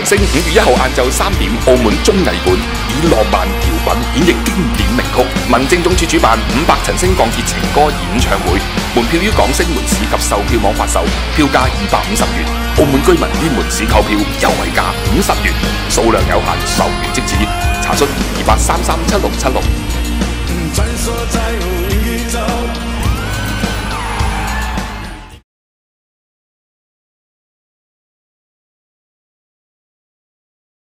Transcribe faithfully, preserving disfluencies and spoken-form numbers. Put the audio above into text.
星五月一號晏晝三點，澳門綜藝館以浪漫搖滾演繹經典名曲。民政總署主辦五百陳星鋼鐵情歌演唱會，門票於港星門市及售票網發售，票價二百五十元。澳門居民於門市購票優惠價五十元，數量有限，售完即止。查詢二八三三七六七六。